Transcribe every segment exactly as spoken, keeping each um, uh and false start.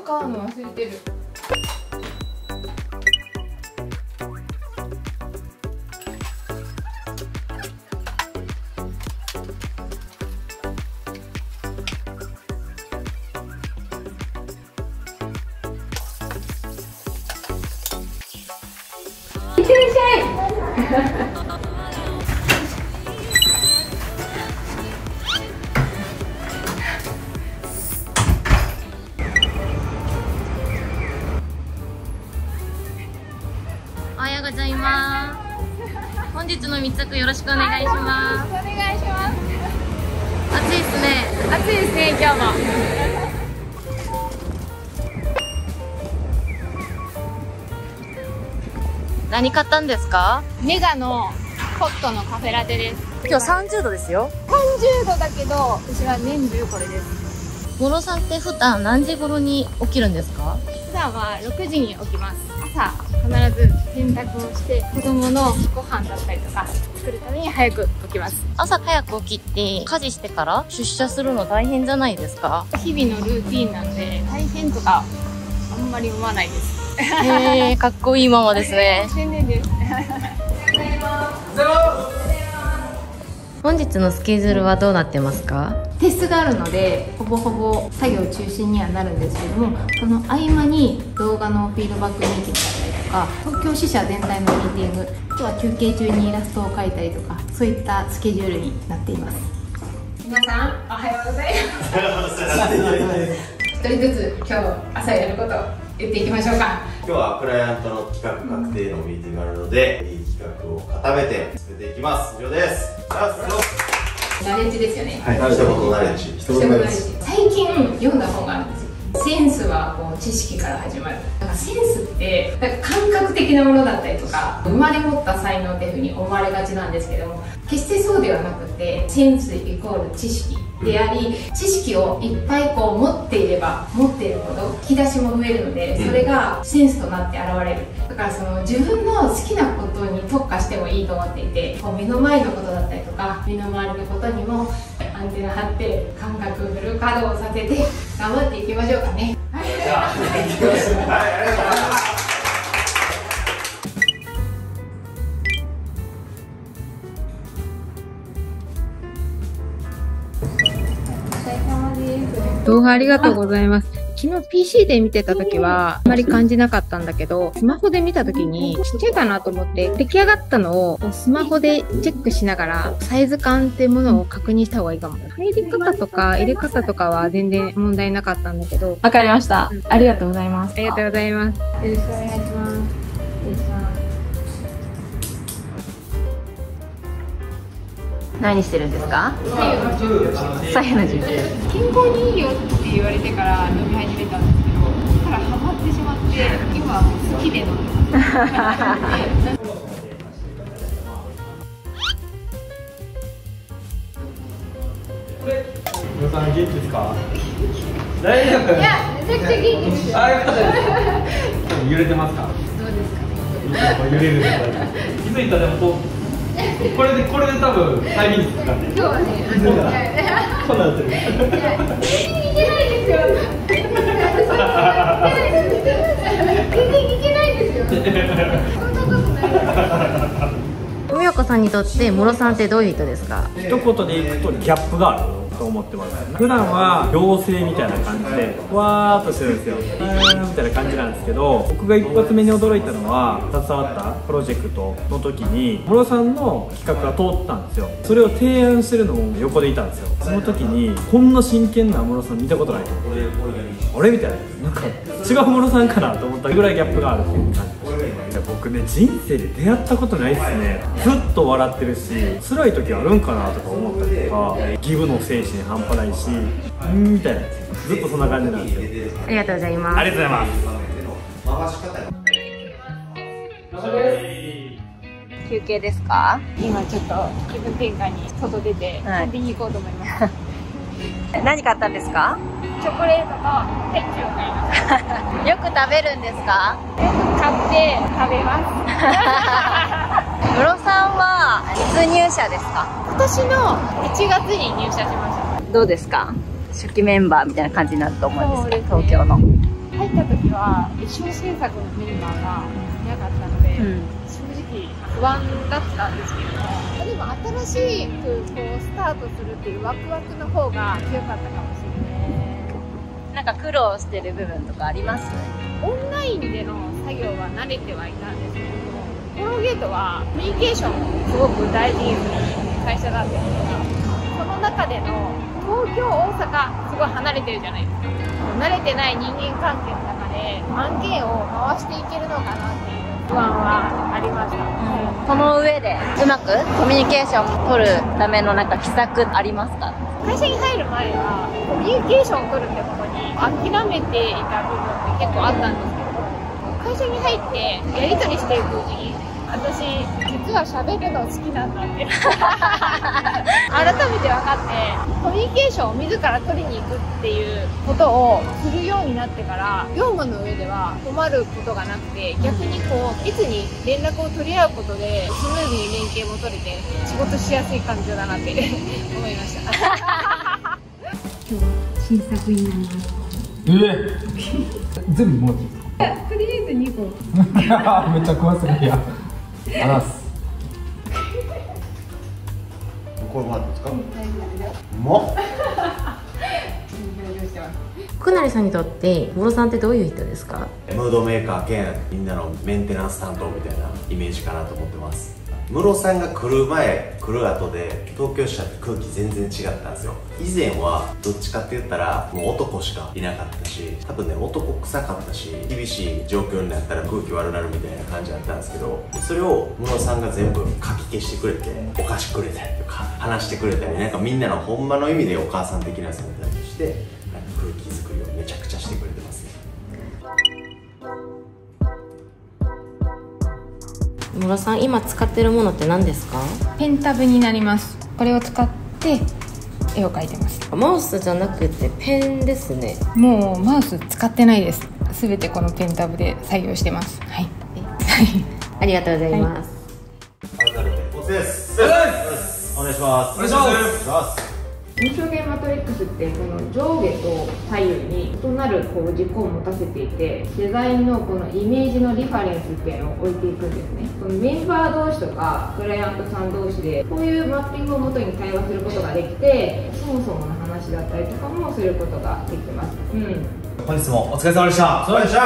買うの忘れてる。いってらっしゃい。 おはようございます。本日の密着よろしくお願いします。 お願いします。 暑いですね。 暑いですね、今日も。 何買ったんですか？ メガのホットのカフェラテです。 今日さんじゅうどですよ。 さんじゅうどだけど、私は年中これです。 ムロさんって普段何時頃に起きるんですか？ 普段はろくじに起きます。朝必ず洗濯をして子供のご飯だったりとか作るために早く起きます。 朝早く起きて家事してから出社するの大変じゃないですか？ 日々のルーティンなんで大変とかあんまり思わないです。 へえ、かっこいいママですね。 全然です。 本日のスケジュールはどうなってますか？ テストがあるのでほぼほぼ作業中心にはなるんですけども、その合間に動画のフィードバックミーティングだったりとか、東京支社全体のミーティング、あとは休憩中にイラストを描いたりとか、そういったスケジュールになっています。皆さんおはようございます。一人ずつ今日朝やること言っていきましょうか。 今日はクライアントの企画確定のミーティングがあるので、いい企画を固めて進めていきます。以上です。 ナレッジですよね。 はい、一言ナレッジ。 一言ナレッジ。最近読んだ本があるんですよ。センスはこう知識から始まる。だからセンスってなんか感覚的なものだったりとか、生まれ持った才能っていうふうに思われがちなんですけども、決してそうではなくて、センスイコール知識であり、知識をいっぱいこう持っていれば持っているほど引き出しも増えるので、それがセンスとなって現れる。だからその自分の好きなことに特化してもいいと思っていて、こう目の前のことだったりとか身の回りのことにもアンテナ張って感覚フル稼働させて頑張っていきましょうかね。はい、じゃあ、はい、ありがとうございます。動画ありがとうございます。昨日 ピーシー で見てた時はあまり感じなかったんだけど、スマホで見た時にちっちゃいかなと思って出来上がったのをスマホでチェックしながらサイズ感っていうものを確認した方がいいかも。入り方とか入れ方とかは全然問題なかったんだけど。 わかりました。ありがとうございます。 ありがとうございます。よろしくお願いします。 何してるんですか？左右の準備。 健康にいいよって言われてから飲み始めたんですけど、そこからハマってしまって、今はもう好きで飲んでます。 皆さん元気ですか？大丈夫？ いや、めちゃくちゃ元気ですよ。 あ、よかったです。揺れてますか？ どうですかね。 揺れるね。気づいたらでもこう。これでこれで多分催眠術使って。今日はね、こんなってる。 全然いけないですよ。全然いけないですよ。そんなことない。 梅岡さんにとってムロさんってどういう人ですか？ 一言で言うとギャップがあると思ってます。普段は妖精みたいな感じでわーっとしてるんですよ。ーみたいな感じなんですけど、僕が一発目に驚いたのは携わったプロジェクトの時にムロさんの企画が通ったんですよ。それを提案してるのも横でいたんですよ。その時にこんな真剣なムロさん見たことないと思って、あれみたいな、なんか違うムロさんかなと思ったぐらいギャップがあるっていう感じ。僕ね、人生で出会ったことないですね。ずっと笑ってるし、辛い時あるんかなとか思ったりとか、ギブの精神半端ないし、うんみたいな、ずっとそんな感じなんですよ。 ありがとうございます。 ありがとうございます。 休憩ですか？ 今ちょっと気分転換に外出てコンビニ行こうと思います。 何買ったんですか？ チョコレートとペッチを買いました。 よく食べるんですか？ よく買って食べます。 ムロさんはいつ入社ですか？ 今年のいちがつに入社しました。 どうですか？初期メンバーみたいな感じになると思うんですけど、 そうですね、 東京の。 入った時は一緒制作のメンバーがいなかったので、うん、正直不安だったんですけども、でも新しくこうスタートするっていうワクワクの方が強かったかもしれない。 なんか苦労してる部分とかあります？ オンラインでの作業は慣れてはいたんですけども、コロゲートはコミュニケーションをすごく大事にする会社だったんですが、その中での東京、大阪、すごい離れてるじゃないですか。慣れてない人間関係の中で案件を回していけるのかなっていう不安はありました。うん、 その上でうまくコミュニケーションを取るためのなんか秘策ありますか？ 会社に入る前はコミュニケーションを取るってことに諦めていた部分って結構あったんですけど、会社に入ってやり取りしていくうちに、私実は喋るの好きなんだって改めて分かって、コミュニケーションを自ら取りに行くっていうことをするようになってから、業務の上では困ることがなくて、逆にこういつに連絡を取り合うことでスムーズに連携も取れて仕事しやすい環境だなって思いました今日は新作になります。 えー、全部持ってとりあえずにこめっちゃ怖すぎや。あらす。 これもらっていいですか？うまっ。 福成さんにとってムロさんってどういう人ですか？ ムードメーカー兼みんなのメンテナンス担当みたいなイメージかなと思ってます。ムロさんが来る前来る後で東京支社って空気全然違ったんですよ。以前はどっちかって言ったらもう男しかいなかったし、多分ね男臭かったし、厳しい状況になったら空気悪なるみたいな感じだったんですけど、それをムロさんが全部かき消してくれて、お菓子くれたりとか話してくれたり、なんかみんなのほんまの意味でお母さん的な存在としてなんか空気作りをめちゃくちゃしてくれてますね。 ムロさん今使ってるものって何ですか？ ペンタブになります。これを使って絵を描いてます。 マウスじゃなくてペンですね。 もうマウス使ってないです。すべてこのペンタブで作業してます。はいありがとうございます。 改めてお疲れです。お願いします。 お願いします。 無償ゲーマトリックスってこの上下と左右に異なるこう軸を持たせていて、デザインのこのイメージのリファレンスっていうのを置いていくんですね。そのメンバー同士とかクライアントさん同士でこういうマッピングをもとに対話することができて、そもそもの話だったりとかもすることができます。うん、 本日もお疲れ様でした。 お疲れ様でした。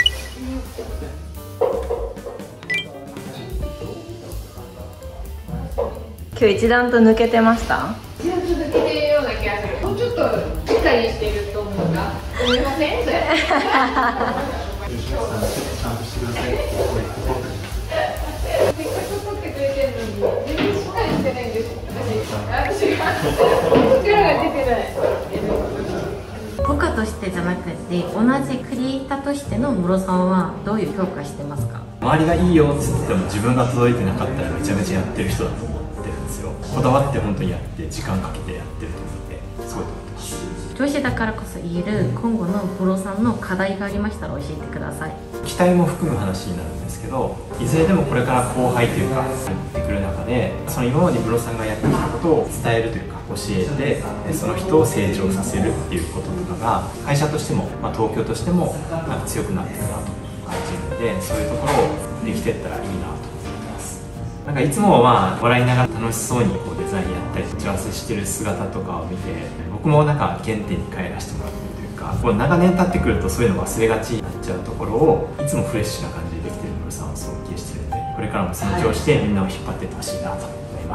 今日一段と抜けてました？ 一段と抜けてるような気がする。もうちょっとしっかりしてると思うが、すみませんそれちゃんとしてください。せっかく撮ってくれてるのに全然しっかりしてないんです。私が力が出てない。 部下としてじゃなくて同じクリエイターとしてのムロさんはどういう評価してますか？ 周りがいいよって言っても自分が届いてなかったらめちゃめちゃやってる人だと思ってるんですよ。こだわって本当にやって時間かけてやってると思ってすごいと思ってます。 上司だからこそ言える今後のムロさんの課題がありましたら教えてください。 期待も含む話になるんですけど、いずれでもこれから後輩というか入ってくる中で、その今までムロさんがやってきたことを伝えるというか教えて、その人を成長させるっていうこととかが会社としても、まあ、東京としてもなんか強くなってるなと感じるので、そういうところをできていったらいいなと思ってます。なんかいつもまあ笑いながら楽しそうにこうデザインやったり打ち合わせしてる姿とかを見て、僕もなんか原点に帰らせてもらってるというか、こう長年経ってくるとそういうの忘れがちになっちゃうところをいつもフレッシュな感じでできてるムロさんを尊敬してるので、これからも成長してみんなを引っ張っていってほしいなと思います。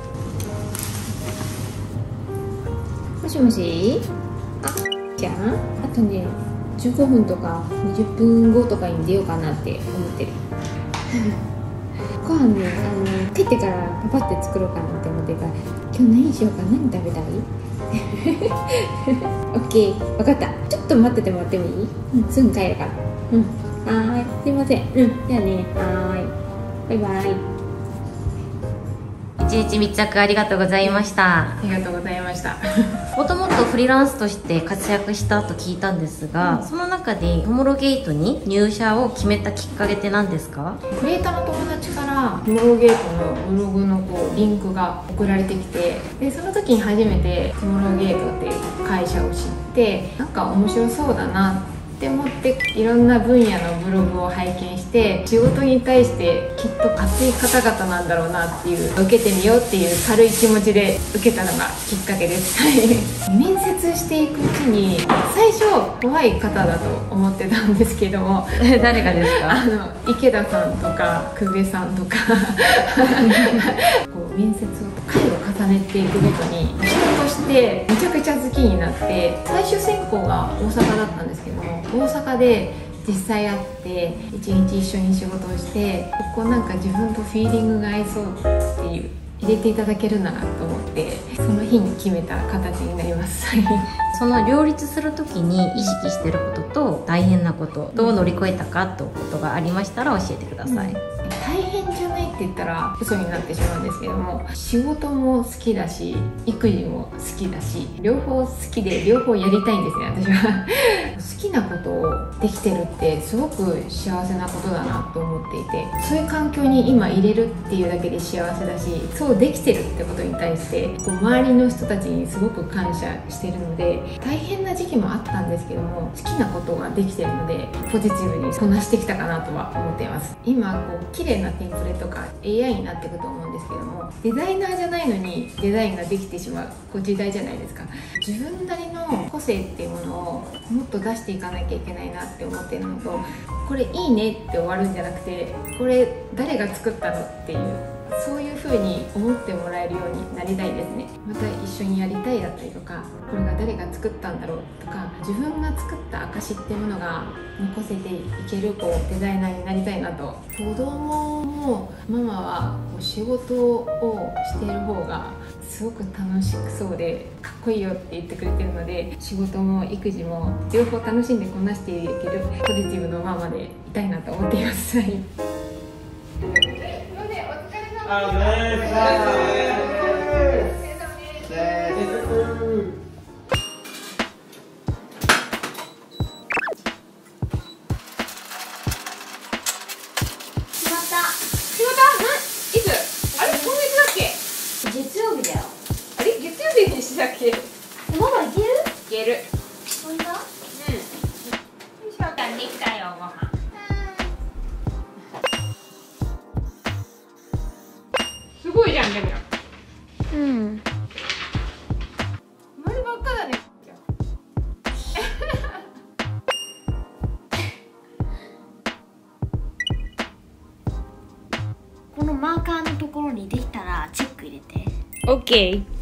もしもし、あ、じゃああとねじゅうごふんとかにじゅっぷんごとかに出ようかなって思ってるご飯ね、あの帰ってからパパって作ろうかなって思ってるから、今日何しようか、何食べたいオッケー、分かった。ちょっと待っててもらってもいい？うん、すぐ帰るから。うん、はーい、すいません。うん、じゃあね、はーい、バイバイ。 一日密着ありがとうございました。 ありがとうございました。 もともとフリーランスとして活躍したと聞いたんですが、うん、その中でトモロゲートに入社を決めたきっかけって何ですか？ クリエイターの友達からトモロゲートのブログのこうリンクが送られてきて、でその時に初めてトモロゲートっていう会社を知って、なんか面白そうだなって思って、いろんな分野のブログを拝見して、仕事に対してきっと熱い方々なんだろうなっていう、受けてみようっていう軽い気持ちで受けたのがきっかけです。面接していくうちに最初怖い方だと思ってたんですけども誰がですか？ あの池田さんとか久米さんとかこう面接を回を重ねていくごとに人としてめちゃくちゃ好きになって、最終選考が大阪だったんですけども、大阪で実際会って一日一緒に仕事をして、ここなんか自分とフィーリングが合いそうっていう入れていただけるならと思って、その日に決めた形になりますその両立するときに意識してることと大変なことどう乗り越えたかということがありましたら教えてください。うん、 大変じゃないって言ったら嘘になってしまうんですけども、仕事も好きだし育児も好きだし、両方好きで両方やりたいんですね、私は好きなことをできてるってすごく幸せなことだなと思っていて、そういう環境に今入れるっていうだけで幸せだし、そうできてるってことに対してこう周りの人たちにすごく感謝してるので、大変な時期もあったんですけども、好きなことができてるのでポジティブにこなしてきたかなとは思っています。今こう綺麗なテンプレとか エーアイ になっていくと思うんですけども、デザイナーじゃないのにデザインができてしまうこう時代じゃないですか。自分なりの個性っていうものをもっと出していかなきゃいけないなって思っているのと、これいいねって終わるんじゃなくて、これ誰が作ったのっていう、そういう風に思ってもらえるようになりたいですね。また一緒にやりたいだったりとか、これが誰が作ったんだろうとか、自分が作った証っていうものが残せていけるこうデザイナーになりたいなと。子供もママはこう仕事をしている方がすごく楽しくそうでかっこいいよって言ってくれてるので、仕事も育児も両方楽しんでこなしていけるポジティブのママでいたいなと思っています。 あ月曜日だよ。 あれ月曜日にしたっけ？ まだいける？ いける。 そんな？うん。よいしょ。できたよ、ご飯。 すごいじゃん、でも。 うん。 生まればっかだね。 このマーカーのところにできたらチェック入れて。 オッケー。